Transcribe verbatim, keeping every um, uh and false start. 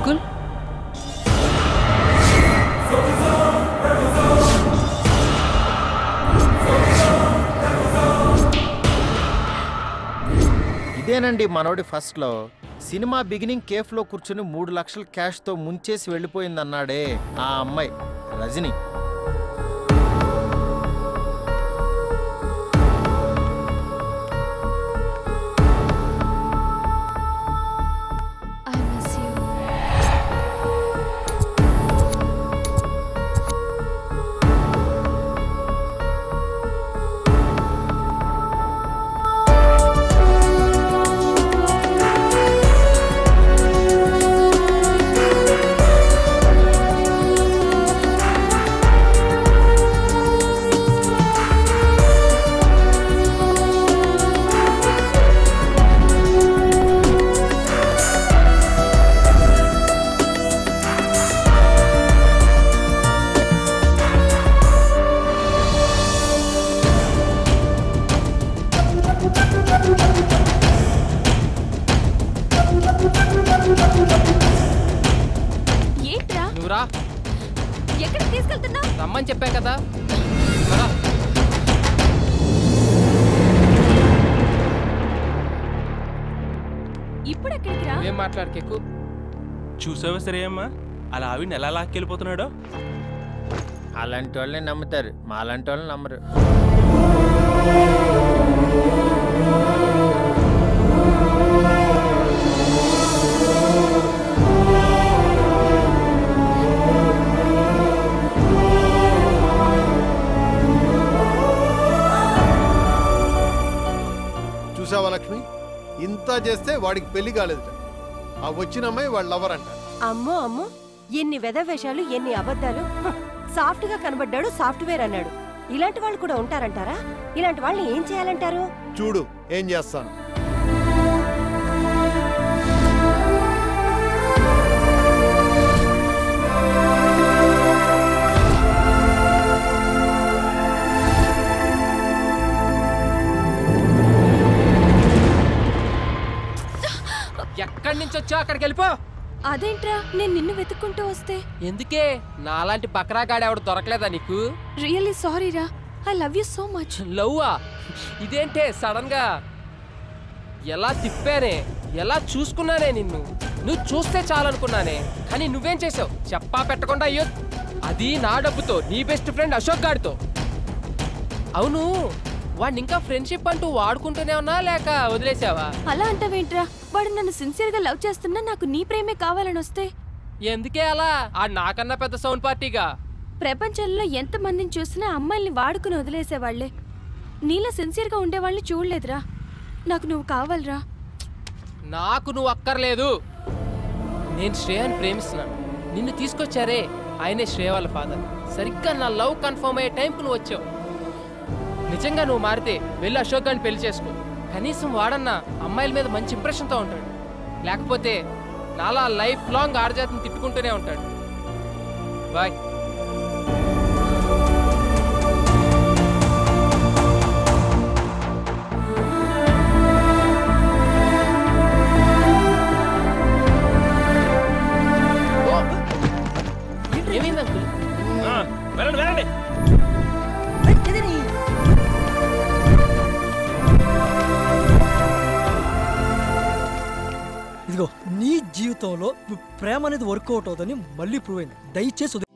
Uncle ఇదేనండి మనోడి ఫస్ట్లో cinema beginning కేఫ్లో కూర్చుని మూడు లక్షల క్యాష్తో ముంచేసి వెళ్ళిపోయిందన్నాడే ఆ అమ్మాయి రజని. ఎక్కడికి తీసుకెళ్తున్నా? రమ్మని చెప్పా కదా. ఇప్పుడు ఎక్కడికి రా? ఏం మాట్లాడకెక్కు. చూసావా సరే అమ్మా అలా ఆవిడ ఎలా లాక్కెళ్ళిపోతున్నాడో. అలాంటి వాళ్ళని నమ్ముతారు, మా అలాంటి వాళ్ళని నమ్మరు. చూసావా లక్ష్మి, ఇంత చేస్తే వాడికి పెళ్లి కాలేదుట. ఆ వచ్చిన అమ్మాయి వాళ్ళ లవర్ అంట. అమ్మో అమ్మో, ఎన్ని వెధవేషాలు, ఎన్ని అబద్ధాలు. సాఫ్ట్ గా కనబడ్డాడు, సాఫ్ట్వేర్ అన్నాడు. ఇలాంటి వాళ్ళు కూడా ఉంటారంటారా? ఇలాంటి వాళ్ళని ఏం చేయాలంటారు? చూడు ఏం చేస్తాను. ఎక్కడి నుంచి వచ్చా అక్కడికి వెళ్ళిపో. అదేంట్రా నేను నిన్ను వెతుక్కుంటూ వస్తే? ఎందుకే నాలాంటి బకరాగాడు ఎవడు దొరకలేదా నీకు? రియల్లీ సారీ రా, I love you so much. లవ్వా? ఇదేంటే సడన్ గా? ఎలా తిప్పానే, ఎలా చూసుకున్నానే నిన్ను. నువ్వు చూస్తే చాలనుకున్నానే, కానీ నువ్వేం చేసావు చెప్పా పెట్టకుండా. అయ్యో, అది నా డబ్బుతో నీ బెస్ట్ ఫ్రెండ్ అశోక్ గాడితో. అవును, వాడిని ఇంకా ఫ్రెండ్షిప్ అంటూ వాడుకుంటూనే ఉన్నా లేక వదిలేసావా? అలా అంటావేంట్రా? వాడు నన్ను సిన్సియర్ గా లవ్ చేస్తున్నా, నాకు నీ ప్రేమే కావాలని వస్తే. ఎందుకే అలా? ఆ నాకన్నా పెద్ద సౌండ్ పార్టీగా. ప్రపంచంలో ఎంత మందిని చూసినా అమ్మాయిల్ని వాడుకుని వదిలేసేవాళ్లే. నీలా సిన్సియర్ గా ఉండేవాళ్ళని చూడలేదురా. నాకు నువ్వు కావాలరా. నాకు నువ్వు అక్కర్లేదు. నేను శ్రేయాని ప్రేమిస్తున్నాను. నిన్ను తీసుకొచ్చారే ఆయనే శ్రేయ వాళ్ళ ఫాదర్. సరిగ్గా నా లవ్ కన్ఫర్మ్ అయ్యే టైంకు నువ్వు వచ్చావు. నిజంగా నువ్వు మారితే వెళ్ళి అశోక్ గారిని పెళ్లి చేసుకో. కనీసం వాడన్నా అమ్మాయిల మీద మంచి ఇంప్రెషన్తో ఉంటాడు. లేకపోతే నాలా లైఫ్ లాంగ్ ఆడజాతిని తిట్టుకుంటూనే ఉంటాడు. బాయ్. ఏమైంది అంకుల్? వెళ్ళండి వెళ్ళండి. ఇదిగో నీ జీవితంలో ప్రేమ అనేది వర్కౌట్ అవుతుందని మళ్ళీ ప్రూవ్ అయింది. దయచేసి